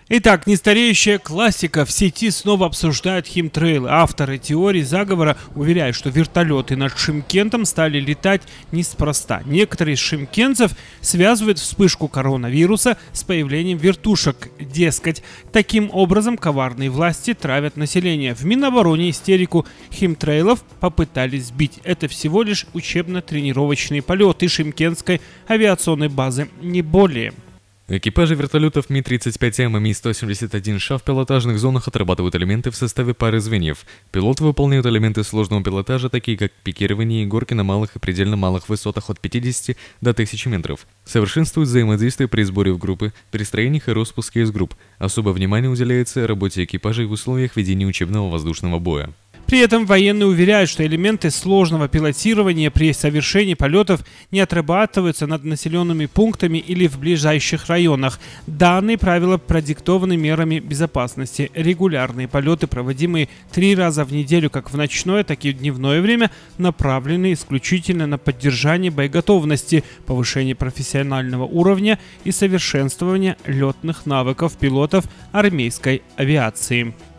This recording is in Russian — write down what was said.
Итак, нестареющая классика. В сети снова обсуждают химтрейлы. Авторы теории заговора уверяют, что вертолеты над Шымкентом стали летать неспроста. Некоторые из шымкентцев связывают вспышку коронавируса с появлением вертушек. Дескать, таким образом коварные власти травят население. В Минобороне истерику химтрейлов попытались сбить. Это всего лишь учебно-тренировочные полеты Шымкентской авиационной базы, не более. Экипажи вертолетов Ми-35М и Ми-171Ш в пилотажных зонах отрабатывают элементы в составе пары звеньев. Пилоты выполняют элементы сложного пилотажа, такие как пикирование и горки на малых и предельно малых высотах от 50 до 1000 метров. Совершенствуют взаимодействие при сборе в группы, перестроениях и распуске из групп. Особое внимание уделяется работе экипажей в условиях ведения учебного воздушного боя. При этом военные уверяют, что элементы сложного пилотирования при совершении полетов не отрабатываются над населенными пунктами или в ближайших районах. Данные правила продиктованы мерами безопасности. Регулярные полеты, проводимые 3 раза в неделю как в ночное, так и в дневное время, направлены исключительно на поддержание боеготовности, повышение профессионального уровня и совершенствование летных навыков пилотов армейской авиации.